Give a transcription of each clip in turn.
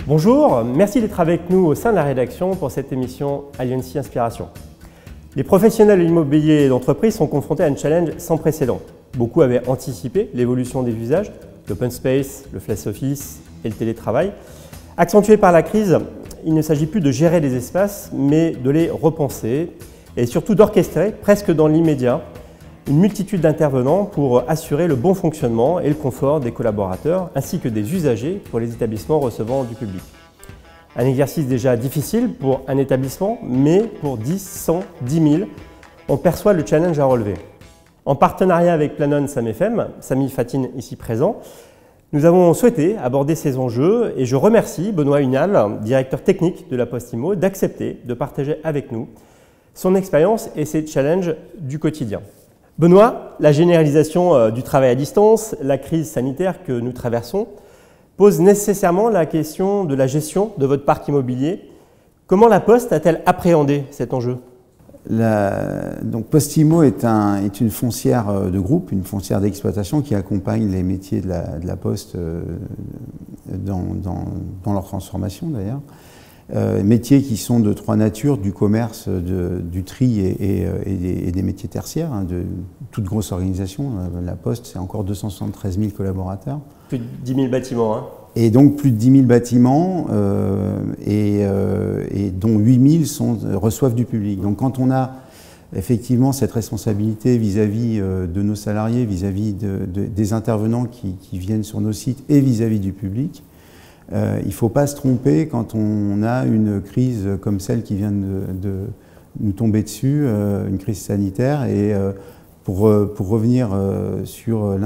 Bonjour, merci d'être avec nous au sein de la rédaction pour cette émission Alliancy Inspiration. Les professionnels de l'immobilier et d'entreprise sont confrontés à un challenge sans précédent. Beaucoup avaient anticipé l'évolution des usages, l'open space, le flex office et le télétravail. Accentué par la crise, il ne s'agit plus de gérer les espaces, mais de les repenser et surtout d'orchestrer, presque dans l'immédiat, une multitude d'intervenants pour assurer le bon fonctionnement et le confort des collaborateurs ainsi que des usagers pour les établissements recevant du public. Un exercice déjà difficile pour un établissement, mais pour 10, 100, 10 000, on perçoit le challenge à relever. En partenariat avec Planon SamFM, Samy Fatine ici présent, nous avons souhaité aborder ces enjeux et je remercie Benoît Hunal, directeur technique de La Poste Immo, d'accepter de partager avec nous son expérience et ses challenges du quotidien. Benoît, la généralisation du travail à distance, la crise sanitaire que nous traversons, pose nécessairement la question de la gestion de votre parc immobilier. Comment La Poste a-t-elle appréhendé cet enjeu ? Donc Poste Immo est une foncière de groupe, une foncière d'exploitation qui accompagne les métiers de la Poste dans leur transformation d'ailleurs. Métiers qui sont de trois natures, du commerce, du tri et des métiers tertiaires, de toute grosse organisation. La Poste, c'est encore 273 000 collaborateurs. Plus de 10 000 bâtiments. Et donc plus de 10 000 bâtiments, dont 8 000 reçoivent du public. Donc quand on a effectivement cette responsabilité vis-à-vis de nos salariés, vis-à-vis des intervenants qui viennent sur nos sites et vis-à-vis du public, il ne faut pas se tromper quand on a une crise comme celle qui vient de nous tomber dessus, une crise sanitaire. Et pour revenir sur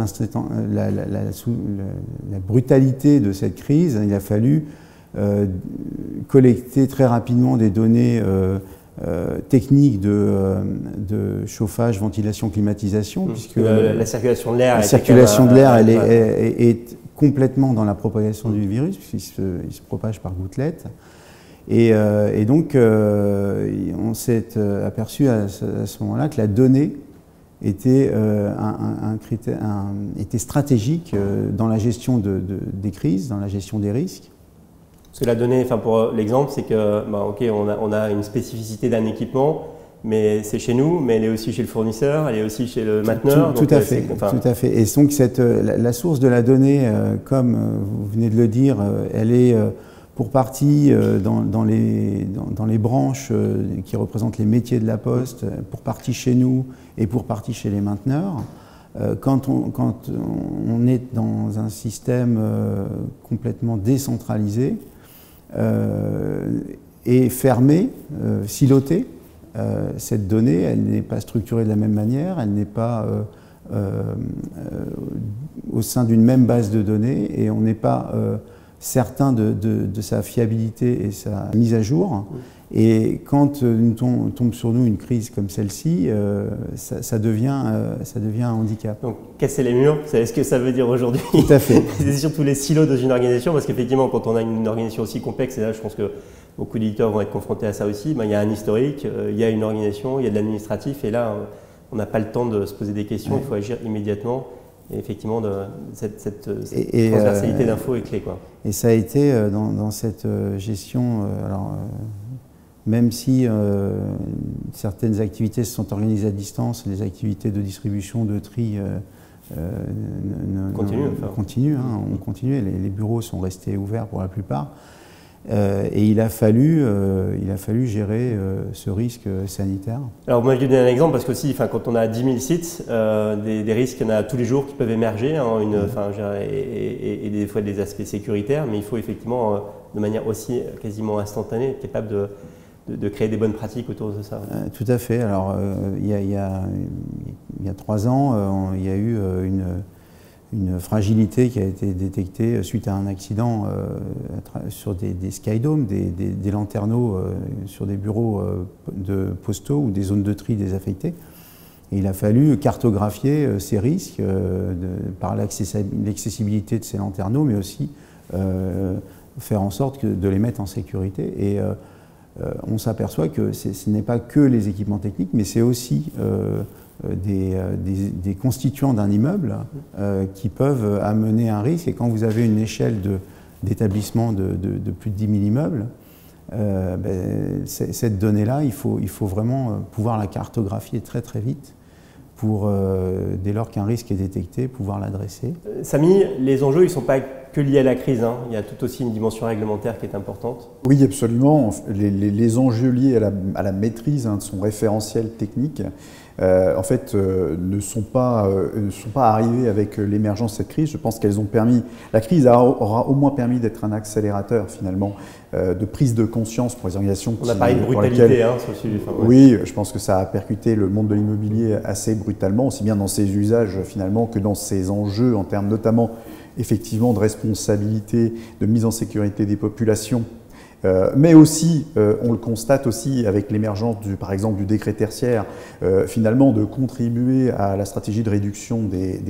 la brutalité de cette crise, il a fallu collecter très rapidement des données techniques de chauffage, ventilation, climatisation, puisque la circulation de l'air. La circulation de l'air, elle est complètement dans la propagation du virus, puisqu'il se propage par gouttelettes. Et donc, on s'est aperçu à ce moment-là que la donnée était était stratégique dans la gestion des crises, dans la gestion des risques. Parce que la donnée, pour l'exemple, c'est que, on a une spécificité d'un équipement, mais c'est chez nous, mais elle est aussi chez le fournisseur, elle est aussi chez le mainteneur. Tout à fait. Et donc la source de la donnée, comme vous venez de le dire, elle est pour partie dans les branches qui représentent les métiers de la Poste, pour partie chez nous et pour partie chez les mainteneurs. Quand on est dans un système complètement décentralisé et fermé, siloté, cette donnée, elle n'est pas structurée de la même manière, elle n'est pas au sein d'une même base de données et on n'est pas certain de sa fiabilité et sa mise à jour. Et quand tombe sur nous une crise comme celle-ci, ça devient un handicap. Donc casser les murs, c'est ce que ça veut dire aujourd'hui. Tout à fait. C'est surtout les silos dans une organisation, parce qu'effectivement, quand on a une organisation aussi complexe, et là je pense que beaucoup d'éditeurs vont être confrontés à ça aussi, il y a un historique, il y a une organisation, il y a de l'administratif, et là on n'a pas le temps de se poser des questions, il faut agir immédiatement. Et effectivement, cette transversalité d'infos est clé, quoi. Et ça a été dans cette gestion, même si certaines activités se sont organisées à distance, les activités de distribution, de tri continuent. On continue, les bureaux sont restés ouverts pour la plupart. Et il a fallu gérer ce risque sanitaire. Alors moi je vais donner un exemple parce que quand on a 10 000 sites, des risques, il y en a tous les jours qui peuvent émerger, et des fois des aspects sécuritaires, mais il faut effectivement de manière aussi quasiment instantanée être capable de créer des bonnes pratiques autour de ça. Tout à fait. Alors il y a 3 ans, il y a eu une fragilité qui a été détectée suite à un accident sur des skydomes, des lanterneaux sur des bureaux postaux ou des zones de tri désaffectées. Et il a fallu cartographier ces risques par l'accessibilité de ces lanterneaux, mais aussi faire en sorte de les mettre en sécurité. Et on s'aperçoit que ce n'est pas que les équipements techniques, mais c'est aussi des constituants d'un immeuble qui peuvent amener un risque. Et quand vous avez une échelle d'établissements de plus de 10 000 immeubles, cette donnée-là, il faut vraiment pouvoir la cartographier très très vite pour, dès lors qu'un risque est détecté, pouvoir l'adresser. Samy, les enjeux, ils ne sont pas que liés à la crise, hein. Il y a tout aussi une dimension réglementaire qui est importante. Oui, absolument. Les enjeux liés à la maîtrise de son référentiel technique, en fait, ne sont pas arrivés avec l'émergence de cette crise. Je pense qu'elles ont permis, la crise aura au moins permis d'être un accélérateur finalement de prise de conscience pour les organisations. On a parlé de brutalité sur le sujet. Enfin, ouais. Oui, je pense que ça a percuté le monde de l'immobilier assez brutalement, aussi bien dans ses usages finalement que dans ses enjeux en termes notamment effectivement de responsabilité, de mise en sécurité des populations. Mais aussi, on le constate aussi avec l'émergence par exemple du décret tertiaire, finalement de contribuer à la stratégie de réduction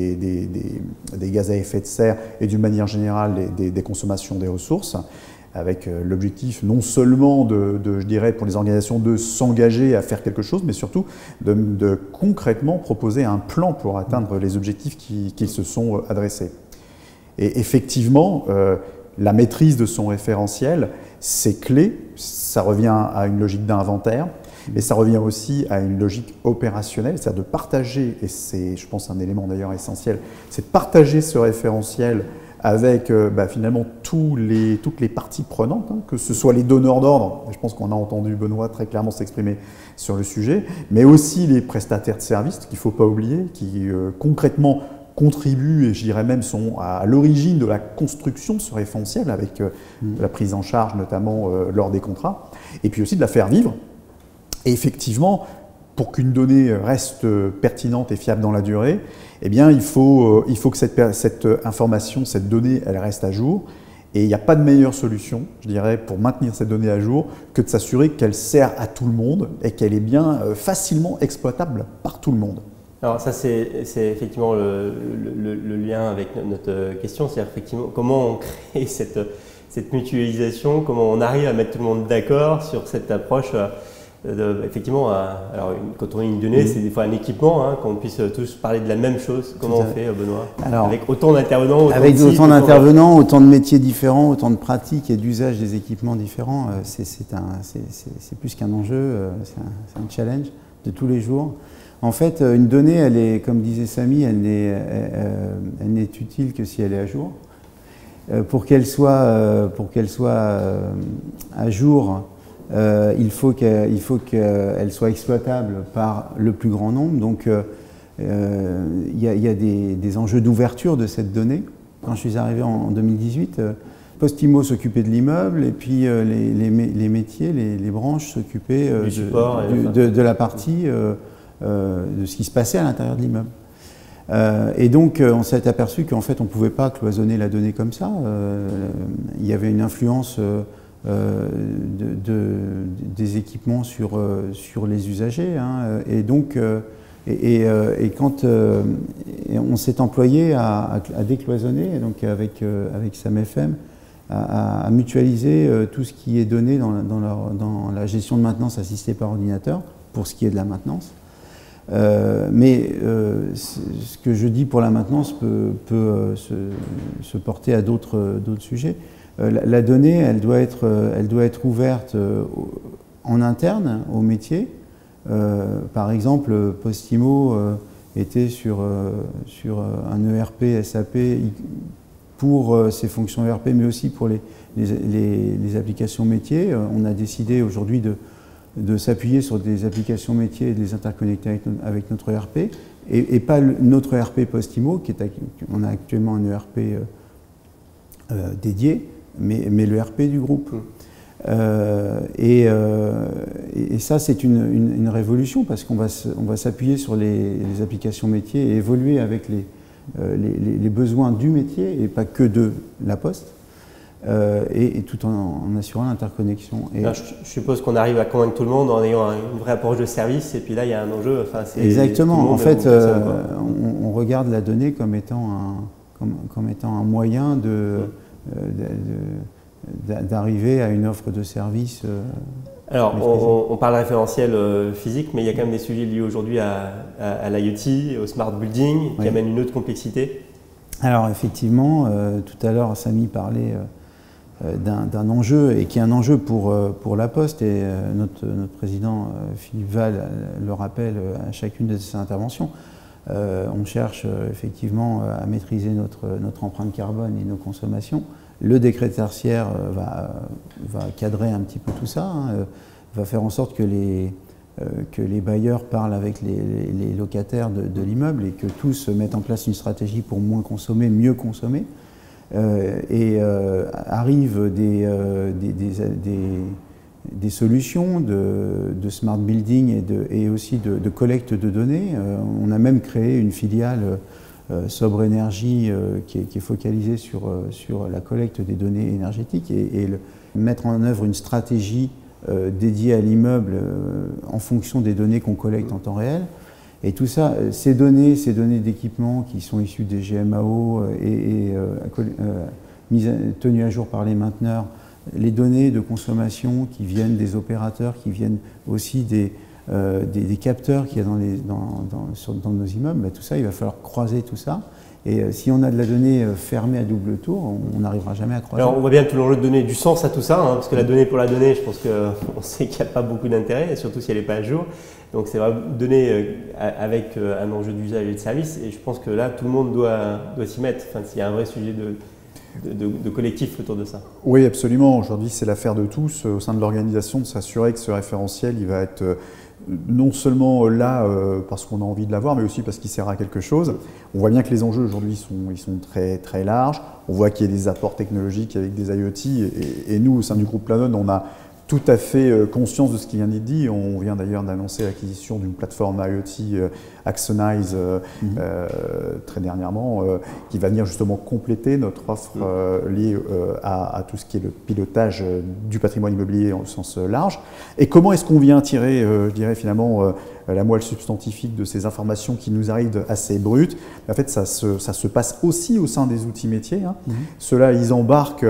des gaz à effet de serre et d'une manière générale des consommations des ressources, avec l'objectif non seulement je dirais pour les organisations de s'engager à faire quelque chose, mais surtout de concrètement proposer un plan pour atteindre les objectifs qu'ils se sont adressés. Et effectivement, la maîtrise de son référentiel, c'est clé, ça revient à une logique d'inventaire, mais ça revient aussi à une logique opérationnelle, c'est-à-dire de partager, et c'est, je pense, un élément d'ailleurs essentiel, c'est de partager ce référentiel avec finalement toutes les parties prenantes, hein, que ce soit les donneurs d'ordre, je pense qu'on a entendu Benoît très clairement s'exprimer sur le sujet, mais aussi les prestataires de services, qu'il ne faut pas oublier, qui concrètement contribuent et je dirais même sont à l'origine de la construction de ce référentiel avec la prise en charge notamment lors des contrats, et puis aussi de la faire vivre. Et effectivement, pour qu'une donnée reste pertinente et fiable dans la durée, eh bien, il faut que cette information, cette donnée, elle reste à jour. Et il n'y a pas de meilleure solution, je dirais, pour maintenir cette donnée à jour que de s'assurer qu'elle sert à tout le monde et qu'elle est bien facilement exploitable par tout le monde. Alors ça, c'est effectivement le lien avec notre question, c'est-à-dire effectivement comment on crée cette mutualisation, comment on arrive à mettre tout le monde d'accord sur cette approche. Effectivement, alors quand on a une donnée, c'est des fois un équipement, hein, qu'on puisse tous parler de la même chose. Comment on fait, Benoît? Alors, avec autant d'intervenants, autant de métiers différents, autant de pratiques et d'usages des équipements différents, c'est plus qu'un enjeu, c'est un challenge de tous les jours. En fait, une donnée, elle est, comme disait Samy, elle n'est utile que si elle est à jour. Pour qu'elle soit à jour, il faut qu'elle soit exploitable par le plus grand nombre. Donc, il y a des enjeux d'ouverture de cette donnée. Quand je suis arrivé en 2018, Postimo s'occupait de l'immeuble et puis les métiers, les branches s'occupaient de la partie de ce qui se passait à l'intérieur de l'immeuble. Et donc, on s'est aperçu qu'en fait, on ne pouvait pas cloisonner la donnée comme ça. Il y avait une influence des équipements sur les usagers. Hein. Et donc, quand on s'est employé à décloisonner, donc avec SAM-FM, à mutualiser tout ce qui est donné dans la gestion de maintenance assistée par ordinateur, pour ce qui est de la maintenance. Mais ce que je dis pour la maintenance peut se porter à d'autres sujets. La donnée, elle doit être ouverte en interne au métier. Par exemple, Postimo était sur un ERP SAP pour ses fonctions ERP, mais aussi pour les applications métiers. On a décidé aujourd'hui de s'appuyer sur des applications métiers et de les interconnecter avec notre ERP, et pas notre ERP Postimo, on a actuellement un ERP dédié, mais le ERP du groupe. Et ça, c'est une révolution, parce qu'on va s'appuyer sur les applications métiers et évoluer avec les besoins du métier et pas que de la Poste. Et tout en assurant l'interconnexion. Je suppose qu'on arrive à convaincre tout le monde en ayant une vraie approche de service, et puis là il y a un enjeu. Enfin, exactement, en fait on regarde la donnée comme étant un moyen d'arriver à une offre de service. Alors on parle référentiel physique, mais il y a quand même des sujets liés aujourd'hui à l'IoT, au smart building, qui amènent une autre complexité. Alors effectivement, tout à l'heure Samy parlait d'un enjeu, et qui est un enjeu pour La Poste, et notre président Philippe Val le rappelle à chacune de ses interventions. On cherche effectivement à maîtriser notre empreinte carbone et nos consommations. Le décret tertiaire va cadrer un petit peu tout ça, va faire en sorte que les bailleurs parlent avec les locataires de l'immeuble, et que tous mettent en place une stratégie pour moins consommer, mieux consommer. Arrivent des solutions de smart building et aussi de collecte de données. On a même créé une filiale Sobre Énergie qui est focalisée sur la collecte des données énergétiques et mettre en œuvre une stratégie dédiée à l'immeuble en fonction des données qu'on collecte en temps réel. Et tout ça, ces données d'équipement qui sont issues des GMAO et tenues à jour par les mainteneurs, les données de consommation qui viennent des opérateurs, qui viennent aussi des capteurs qu'il y a dans nos immeubles, tout ça, il va falloir croiser tout ça. Et si on a de la donnée fermée à double tour, on n'arrivera jamais à croiser. Alors on voit bien tout l'enjeu de donner du sens à tout ça, parce que la donnée pour la donnée, je pense qu'on sait qu'il n'y a pas beaucoup d'intérêt, surtout si elle n'est pas à jour. Donc c'est vrai, donner avec un enjeu d'usage et de service, et je pense que là, tout le monde doit s'y mettre. Enfin, s'il y a un vrai sujet de collectif autour de ça. Oui, absolument. Aujourd'hui, c'est l'affaire de tous au sein de l'organisation de s'assurer que ce référentiel, il va être non seulement là parce qu'on a envie de l'avoir, mais aussi parce qu'il sert à quelque chose. On voit bien que les enjeux aujourd'hui sont très, très larges. On voit qu'il y a des apports technologiques avec des IoT, et nous, au sein du groupe Planon, on a tout à fait conscience de ce qui vient d'être dit. On vient d'ailleurs d'annoncer l'acquisition d'une plateforme IoT Axonize très dernièrement, qui va venir justement compléter notre offre liée à tout ce qui est le pilotage du patrimoine immobilier au sens large. Et comment est-ce qu'on vient tirer, je dirais finalement, la moelle substantifique de ces informations qui nous arrivent assez brutes? En fait, ça se passe aussi au sein des outils métiers. Ceux-là, ils embarquent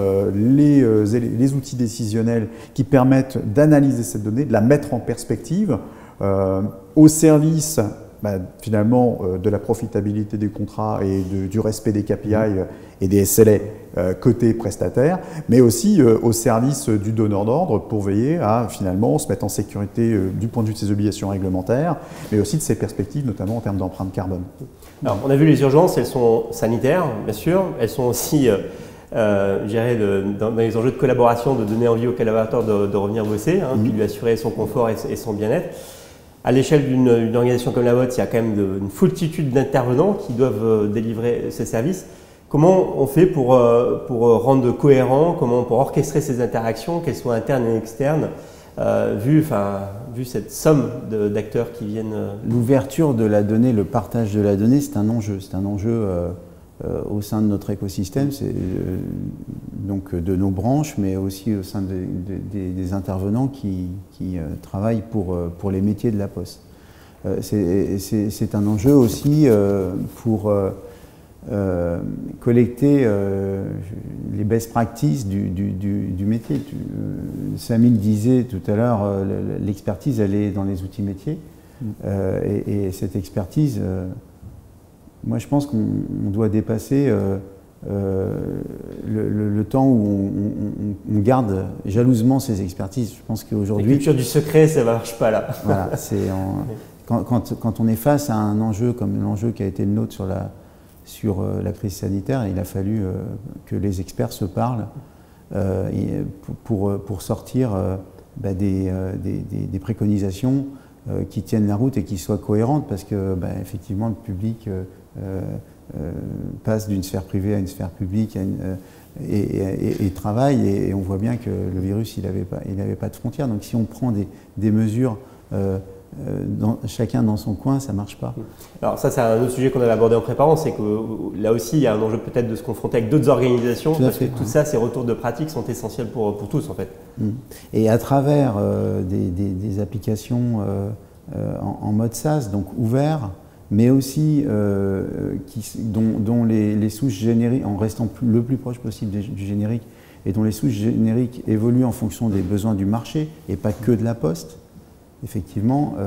les outils décisionnels qui permettent d'analyser cette donnée, de la mettre en perspective au service finalement de la profitabilité des contrats et du respect des KPI et des SLA côté prestataire, mais aussi au service du donneur d'ordre pour veiller à finalement se mettre en sécurité du point de vue de ses obligations réglementaires, mais aussi de ses perspectives, notamment en termes d'empreinte carbone. Alors, on a vu les urgences, elles sont sanitaires, bien sûr, elles sont aussi je dirais dans les enjeux de collaboration, de donner envie aux collaborateurs de revenir bosser, puis lui assurer son confort et son bien-être. À l'échelle d'une organisation comme la vôtre, il y a quand même une foultitude d'intervenants qui doivent délivrer ces services. Comment on fait pour rendre cohérent, pour orchestrer ces interactions, qu'elles soient internes et externes, vu cette somme d'acteurs qui viennent… L'ouverture de la donnée, le partage de la donnée, c'est un enjeu. C'est un enjeu au sein de notre écosystème, donc de nos branches, mais aussi au sein des intervenants qui travaillent pour les métiers de la Poste. C'est un enjeu aussi pour collecter les best practices du métier. Samil disait tout à l'heure, l'expertise, elle est dans les outils métiers, et cette expertise, moi, je pense qu'on doit dépasser le temps où on garde jalousement ces expertises. Je pense qu'aujourd'hui… La culture du secret, ça ne marche pas là. Voilà, quand on est face à un enjeu comme l'enjeu qui a été le nôtre sur la crise sanitaire, il a fallu que les experts se parlent pour sortir des préconisations qui tiennent la route et qui soient cohérentes, parce que effectivement le public passe d'une sphère privée à une sphère publique et travaille, et on voit bien que le virus il n'avait pas de frontières. Donc si on prend des mesures chacun dans son coin, ça ne marche pas. Alors ça, c'est un autre sujet qu'on avait abordé en préparant, c'est que là aussi il y a un enjeu peut-être de se confronter avec d'autres organisations, parce que tout ça, ces retours de pratique sont essentiels pour tous en fait. Et à travers des applications en mode SaaS, donc ouvert, mais aussi dont les souches génériques, en restant le plus proche possible du générique, et dont les souches génériques évoluent en fonction des besoins du marché, et pas que de la Poste, effectivement,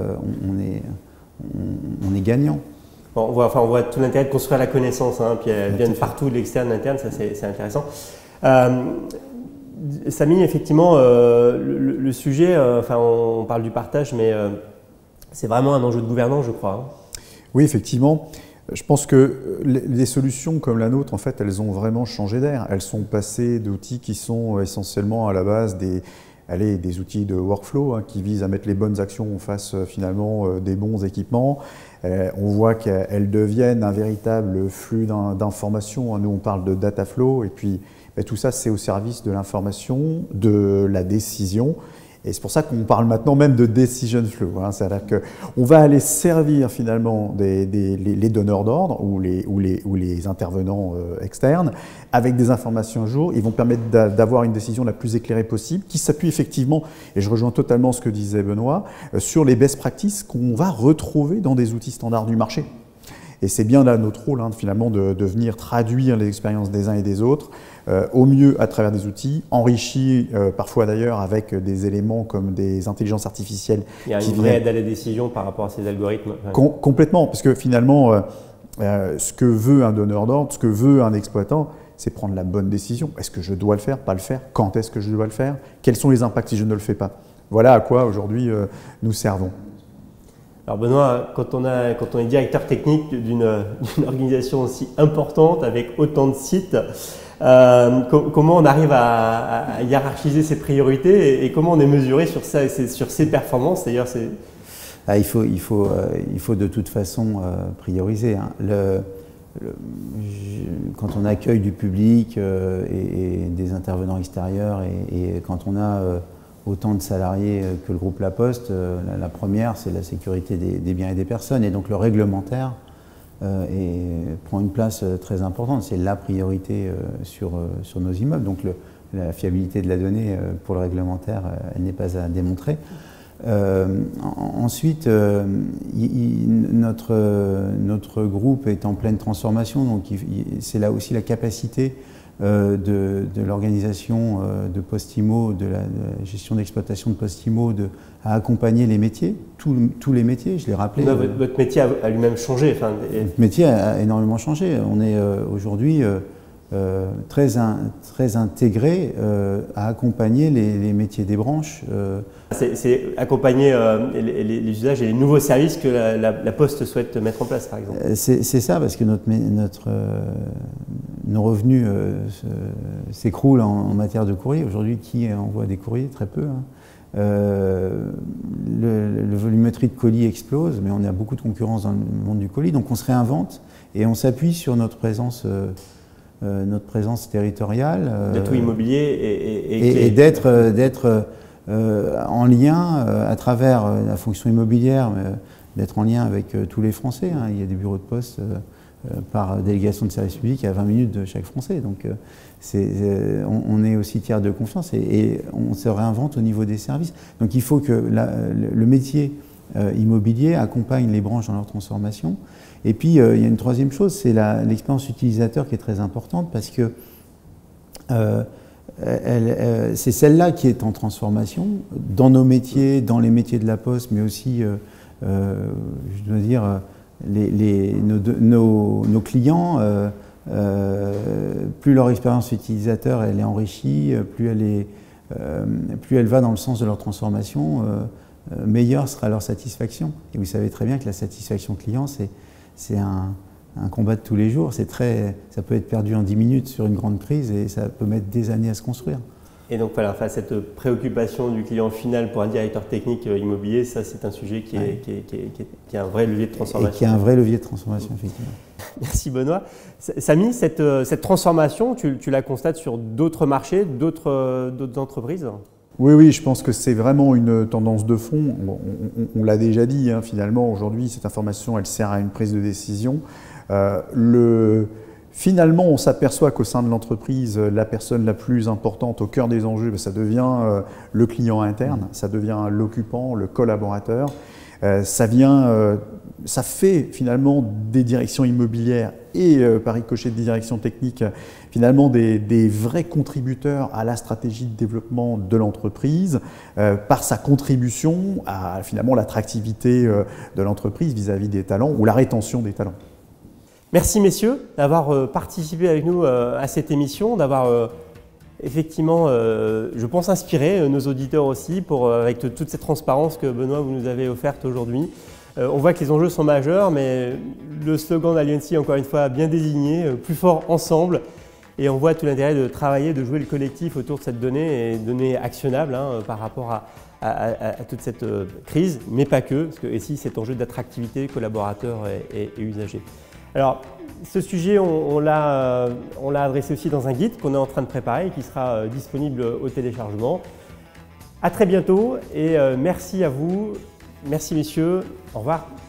on est gagnant. Bon, on voit tout l'intérêt de construire la connaissance, puis elle vient partout, de l'externe, l'interne, ça c'est intéressant. Samy, effectivement, le sujet, enfin, on parle du partage, mais c'est vraiment un enjeu de gouvernance, je crois. Hein. Oui, effectivement. Je pense que les solutions comme la nôtre, en fait, elles ont vraiment changé d'air. Elles sont passées d'outils qui sont essentiellement à la base des outils de workflow hein, qui visent à mettre les bonnes actions en face finalement des bons équipements. On voit qu'elles deviennent un véritable flux d'informations. Nous, on parle de data flow et puis tout ça, c'est au service de l'information, de la décision. Et c'est pour ça qu'on parle maintenant même de decision flow. Hein. C'est-à-dire qu'on va aller servir finalement les donneurs d'ordre ou les intervenants externes avec des informations à jour. Ils vont permettre d'avoir une décision la plus éclairée possible qui s'appuie effectivement, et je rejoins totalement ce que disait Benoît, sur les best practices qu'on va retrouver dans des outils standards du marché. Et c'est bien là notre rôle hein, finalement de venir traduire les expériences des uns et des autres, au mieux à travers des outils, enrichis parfois d'ailleurs avec des éléments comme des intelligences artificielles. Il y a une vraie aide à la décision par rapport à ces algorithmes. Complètement, parce que finalement, ce que veut un donneur d'ordre, ce que veut un exploitant, c'est prendre la bonne décision. Est-ce que je dois le faire, pas le faire? Quand est-ce que je dois le faire? Quels sont les impacts si je ne le fais pas? Voilà à quoi aujourd'hui nous servons. Alors Benoît, quand on est directeur technique d'une organisation aussi importante avec autant de sites, comment on arrive à hiérarchiser ses priorités et comment on est mesuré sur ça, sur ses performances d'ailleurs il faut de toute façon prioriser. Hein. Quand on accueille du public et des intervenants extérieurs et quand on a autant de salariés que le groupe La Poste, la première c'est la sécurité des biens et des personnes et donc le réglementaire prend une place très importante, c'est la priorité sur nos immeubles. Donc la fiabilité de la donnée pour le réglementaire, elle n'est pas à démontrer. Ensuite, notre groupe est en pleine transformation, donc c'est là aussi la capacité de l'organisation de Postimo, de la gestion d'exploitation de Postimo, à accompagner les métiers, tous les métiers, je l'ai rappelé. Votre métier a lui-même changé. Notre métier a énormément changé. On est aujourd'hui très intégré à accompagner les métiers des branches. C'est accompagner les usages et les nouveaux services que la Poste souhaite mettre en place, par exemple. C'est ça, parce que nos revenus s'écroulent en matière de courrier. Aujourd'hui, qui envoie des courriers? Très peu. Hein. Le volumétrie de colis explose, mais on a beaucoup de concurrence dans le monde du colis. Donc on se réinvente et on s'appuie sur notre présence territoriale. L'atout immobilier et d'être en lien à travers la fonction immobilière, d'être en lien avec tous les Français. Hein. Il y a des bureaux de poste par délégation de service public à 20 minutes de chaque Français. Donc on est aussi tiers de confiance et on se réinvente au niveau des services. Donc il faut que le métier immobilier accompagne les branches dans leur transformation. Et puis il y a une troisième chose, c'est l'expérience utilisateur qui est très importante parce que c'est celle-là qui est en transformation dans nos métiers, dans les métiers de la Poste, mais aussi, je dois dire, nos clients, plus leur expérience utilisateur elle est enrichie, plus elle va dans le sens de leur transformation, meilleure sera leur satisfaction. Et vous savez très bien que la satisfaction client, c'est un combat de tous les jours. Ça peut être perdu en 10 minutes sur une grande crise et ça peut mettre des années à se construire. Et donc voilà, cette préoccupation du client final pour un directeur technique immobilier, ça c'est un sujet qui est un vrai levier de transformation. Et qui est un vrai levier de transformation, effectivement. Merci Benoît. Samy, cette transformation, tu la constates sur d'autres marchés, d'autres entreprises? Oui, je pense que c'est vraiment une tendance de fond. On l'a déjà dit, hein, finalement, aujourd'hui, cette information, elle sert à une prise de décision. Finalement, on s'aperçoit qu'au sein de l'entreprise, la personne la plus importante au cœur des enjeux, ça devient le client interne, ça devient l'occupant, le collaborateur. Ça fait finalement des directions immobilières et par ricochet des directions techniques, finalement des vrais contributeurs à la stratégie de développement de l'entreprise par sa contribution à finalement l'attractivité de l'entreprise vis-à-vis des talents ou la rétention des talents. Merci messieurs d'avoir participé avec nous à cette émission, d'avoir effectivement, je pense inspirer nos auditeurs aussi avec toute cette transparence que Benoît vous nous avez offerte aujourd'hui. On voit que les enjeux sont majeurs, mais le slogan d'Aliancy, encore une fois, bien désigné, plus fort ensemble. Et on voit tout l'intérêt de travailler, de jouer le collectif autour de cette donnée et donnée actionnable par rapport à toute cette crise, mais pas que, parce que ici, cet enjeu d'attractivité, collaborateurs et usagers. Alors, ce sujet, on l'a adressé aussi dans un guide qu'on est en train de préparer et qui sera disponible au téléchargement. À très bientôt et merci à vous. Merci messieurs. Au revoir.